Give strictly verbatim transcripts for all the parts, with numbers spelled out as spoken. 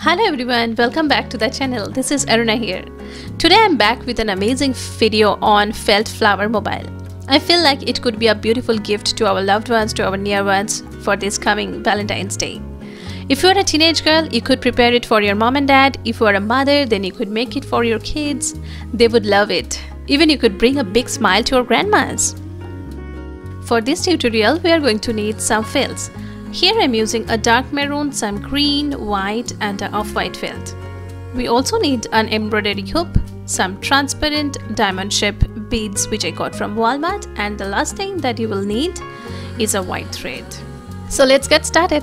Hello everyone, welcome back to the channel. This is Aruna here. Today I'm back with an amazing video on felt flower mobile. I feel like it could be a beautiful gift to our loved ones, to our near ones for this coming Valentine's Day. If you are a teenage girl, you could prepare it for your mom and dad. If you are a mother, then you could make it for your kids. They would love it. Even you could bring a big smile to your grandmas. For this tutorial, we are going to need some felts. Here I'm using a dark maroon, some green, white and an off-white felt. We also need an embroidery hoop, some transparent diamond shaped beads which I got from Walmart, and the last thing that you will need is a white thread. So let's get started.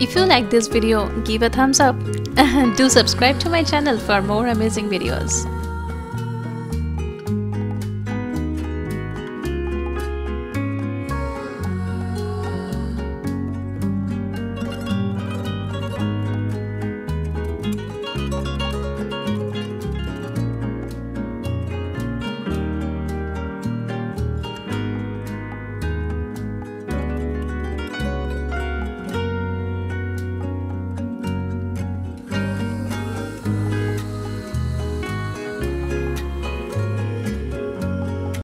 If you like this video, give a thumbs up and do subscribe to my channel for more amazing videos.